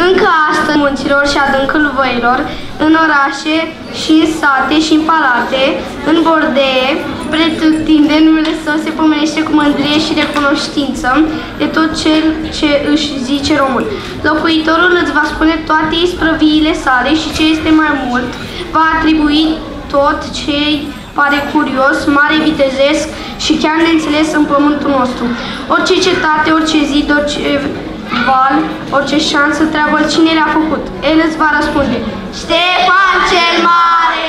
Încă astăzi, în munților și adâncul văilor, în orașe și în sate și în palate, în bordee, pretutindeni, numele său se pomenește cu mândrie și recunoștință de tot cel ce își zice român. Locuitorul îți va spune toate isprăviile sale și ce este mai mult, va atribui tot ce-i pare curios, mare, vitezesc și chiar neînțeles în pământul nostru. Orice cetate, orice zid, orice val, orice șansă, treabă cine le-a făcut. El îți va răspunde: Ștefan cel Mare!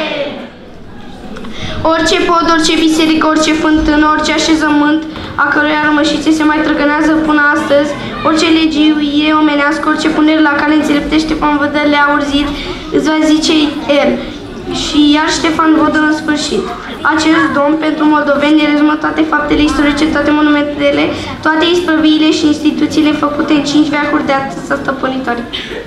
Orice pod, orice biserică, orice fântână, orice așezământ, a căruia rămășițe se mai trăgânează până astăzi, orice legiuire omenească, orice punere la cale înțelepte, Ștefan Vodă le-a urzit, îți va zice el. Și iar Ștefan Vodă în sfârșit. Acest domn pentru moldoveni rezumă toate faptele istorice, toate monumentele, toate isprăviile și instituțiile făcute în 5 veacuri de atâția stăpânitori.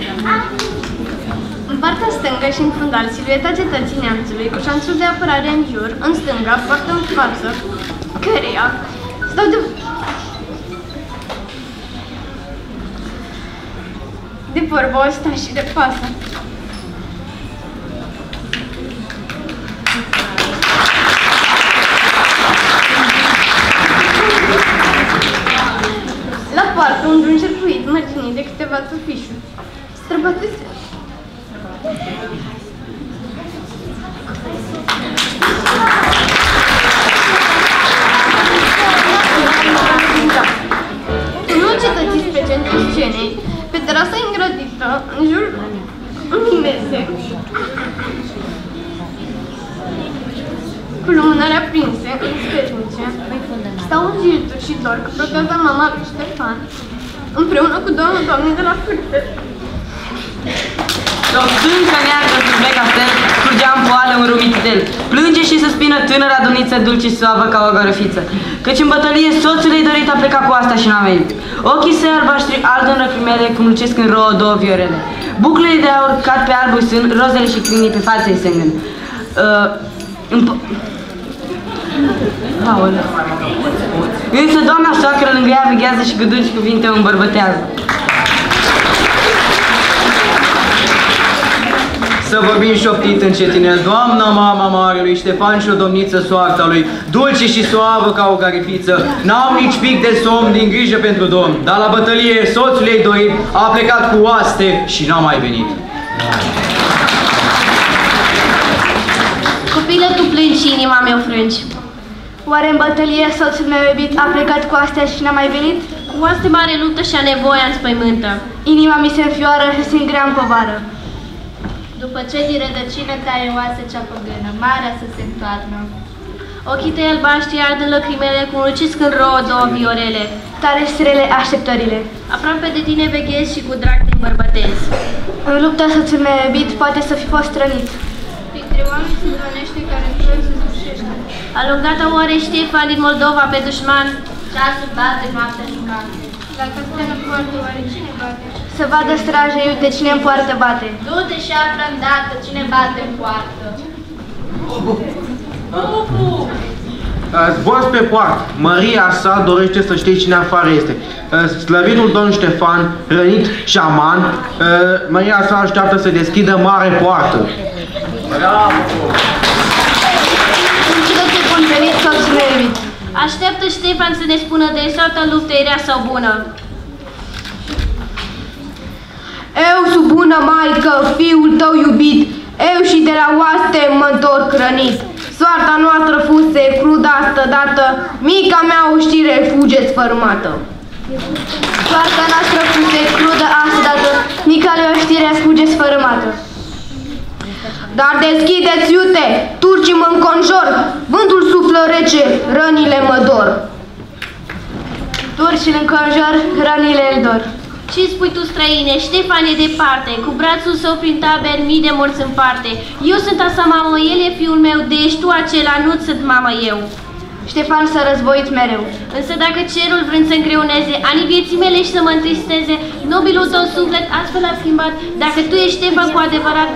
În partea stângă și în fundal, silueta cetății neamțului, cu șanțul de apărare în jur, în stânga, poartă în față, căreia stau de vorbă ostașii de pasă. La poartă, un drum circuit mărginit de câteva tufișuri străbătute. În locul cetății spre centrul scenei, pe terasa îngrădită, în jur unui mese, cu lumânări aprinse, în sfetnice, stau un Giltur și Dor cu proteza mama lui Ștefan, împreună cu două doamne de la curte. O stâncă neagră sub castel curgea în poală un rumititel. Plânge și suspină tânăra domniță dulce și suavă ca o gărăfiță, căci în bătălie soțul ei dorit a plecat cu asta și n-a venit. Ochii săi albaștri ard în răcrimele, cum lucesc în rouă două viorele. Buclele de aur cad pe albul sân, rozele și crinii pe față îi se îngân. Însă doamna soacră lângă ea veghează și cu dulci cuvinte o îmbărbătează. Să vorbim șoptit încetinel, doamna mama marelui Ștefan și o domniță soarta lui, dulce și suavă ca o garifiță, n-au nici pic de somn din grijă pentru domn, dar la bătălie soțul ei dorit a plecat cu oaste și n-a mai venit. Copilă, tu plângi și inima mea frângi. Oare în bătălie soțul meu iubit a plecat cu astea și n-a mai venit? Cu oaste mare luptă și a nevoia înspăimântă. Inima mi se înfioară și se îngrea în povară. După ce din rădăcină taie oase cea păgână, marea să se întoarnă. Ochii tăi albaștri ard în lăcrimele, cum lucesc în rouă două viorele. Tare strele așteptările. Aproape de tine veghezi și cu drag te îmbărbătezi. În lupta soțul meu iubit poate să fi fost rănit. Printre oameni se zvănește care în cer se sfârșește. Alungata oare Ștefan din Moldova pe dușman? Ceasul bate, noaptea jucată. La castelă poartă, oare cine bate? Să vadă straja iute cine în poartă bate. Du-te și află îndată cine bate în poartă. Zbor pe poartă. Maria sa dorește să știe cine afară este. Slăvitul domn Ștefan, rănit șaman, Maria sa așteaptă să deschidă mare poartă. Bravo! Încetă-te bun venit, soțul meu iubit. Așteaptă Ștefan să ne spună de soarta luptei rea sau bună. Eu, subună maică, fiul tău iubit, eu și de la oaste mă întorc rănit. Soarta noastră fuse crudă astă dată, mica mea o știre fuge sfărâmată. Soarta noastră fuse crudă astă dată, mica mea o știre fuge sfărâmată. Dar deschideți iute, turcii mă înconjor, vântul suflă rece, rănile mă dor. Turcii înconjor, rănile îl dor. Ce spui tu, străine? Ștefan e departe, cu brațul său prin taberi mii de morți în parte. Eu sunt a sa mamă, el e fiul meu, de ești tu acela, nu sunt mamă eu. Ștefan s-a războit mereu. Însă dacă cerul vrând să îngreuneze anii vieții mele și să mă întristeze, nobilul tău suflet astfel a schimbat, dacă tu ești Ștefan cu adevărat,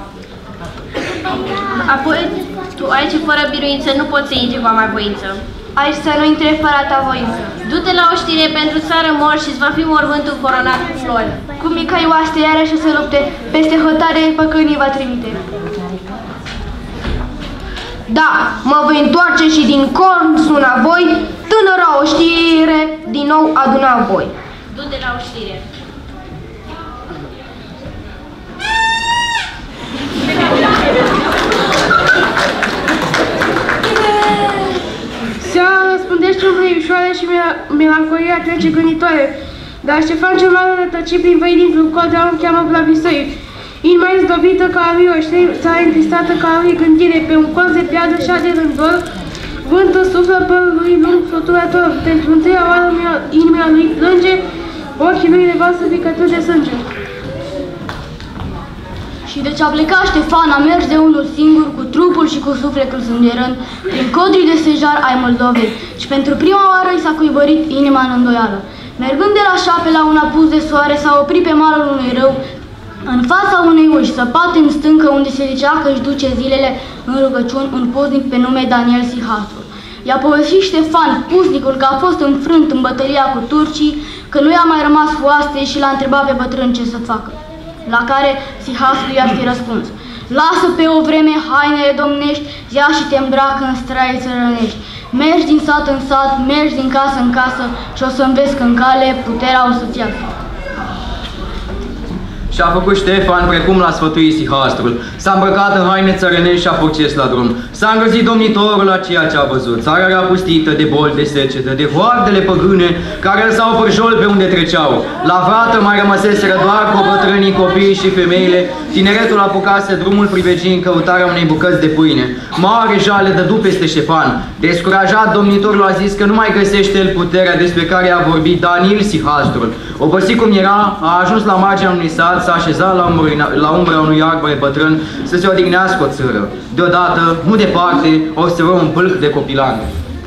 apoi tu ai ce fără biruință nu poți să intri cu amar voință. aici să nu intre fără a ta voință. Du-te la o știre pentru țară mor și-ți va fi mormântul coronat cu flori. Cu mica oaste iarăși să lupte, peste hotare păcănii va trimite. Da, mă voi întoarce și din corn suna voi, tânăra o știre, din nou aduna voi. Du-te la o știre. Seara răspundește umbrăișoare și melancolia trece gânditoare, dar Ștefan cel Mare rătăcit prin văi dintr-un col de om cheamă Blavisăi. Inima izdobită ca a lui Oștei, țara întristată ca a lui gândire, pe un col de piatră șade rândor, vântul suflă părul lui lung fluturător, pentru întâia oară inima lui plânge, ochii lui revarsă picături de sânge. Și deci a plecat Ștefan, a mers de unul singur, cu trupul și cu sufletul sângerând, prin codrii de stejar ai Moldovei, și pentru prima oară i s-a cuibărit inima în îndoială. Mergând de la șape la un apus de soare, s-a oprit pe malul unui râu, în fața unei uși, săpate în stâncă, unde se zicea că își duce zilele în rugăciuni un puznic pe nume Daniel Sihastru. I-a povestit Ștefan, puznicul, că a fost înfrânt în bătălia cu turcii, că nu i-a mai rămas foaste și l-a întrebat pe bătrân ce să facă. La care Sihastru i-ar fi răspuns: lasă pe o vreme hainele domnești, ia și te îmbracă în straie țărănești. Mergi din sat în sat, mergi din casă în casă și o să înveți că în cale puterea o să-ți iasă. Și-a făcut Ștefan precum l-a sfătuit Sihastrul. S-a îmbrăcat în haine țărănești și a porces la drum. S-a îngrozit domnitorul la ceea ce a văzut. Țara era pustită de boli de secetă, de hoardele păgâne care lăsau pârjol pe unde treceau. La vrată mai rămăseseră doar bătrânii, copiii și femeile. Tineretul apucase drumul privegii în căutarea unei bucăți de pâine. Mare jale dădu peste Ștefan. Descurajat, domnitorul a zis că nu mai găsește el puterea despre care a vorbit Daniel Sihastrul. Obosit cum era, a ajuns la marginea unui sat, s-a așezat la umbra unui arbore bătrân să se odihnească o țără. Deodată, nu departe, observă un pâlc de copilan.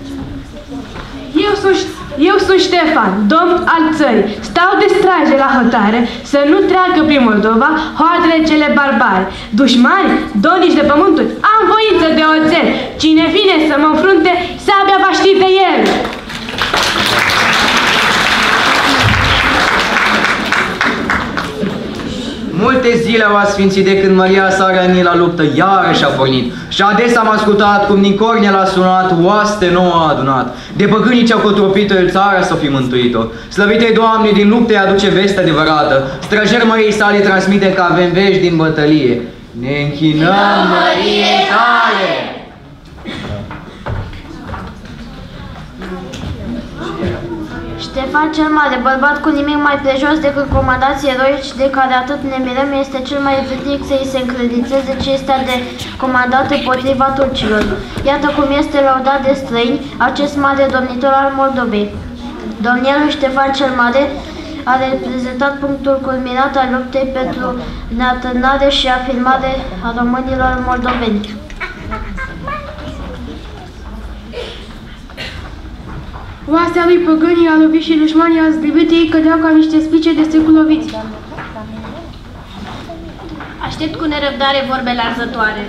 Eu sunt Ștefan, domn al țării. Stau de straje la hotare să nu treacă prin Moldova hoardele cele barbare. Dușmani, donici de pământuri, am voință de oțel. Cine vine să mă înfrunte, sabia va ști de el. Multe zile au asfințit de când Maria s-a rănit la luptă, iarăși a pornit. Și ades am ascultat cum din corne l-a sunat, oaste nouă a adunat. De păgânii ce-au cotropit-o el țara să fi mântuit-o. Slăvite Doamne, din lupte aduce veste adevărată. Străjer Măriei sale transmite că avem vești din bătălie. Ne închinăm Măriei tale! Ștefan cel Mare, bărbat cu nimic mai prejos decât comandații eroici de care atât ne mirăm, este cel mai vrednic să îi se încredințeze cinstea de comandat împotriva turcilor. Iată cum este lăudat de străini acest mare domnitor al Moldovei. Domnia lui Ștefan cel Mare a reprezentat punctul culminat al luptei pentru neatârnare și afirmare a românilor moldoveni. Oastea lui păgânii a lovit și dușmanii a zdribit, ei cădeau ca niște spice de seculoviți. Aștept cu nerăbdare vorbele arzătoare.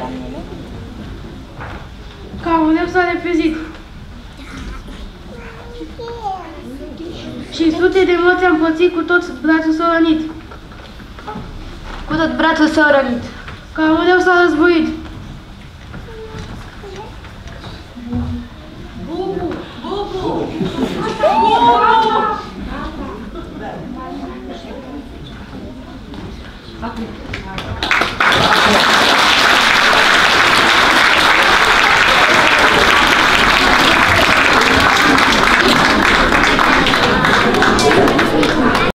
Ca un leu s-a repezit. Și sute de morți am pățit, cu tot brațul său rănit. Cu tot brațul său rănit. Ca un leu s-a războit.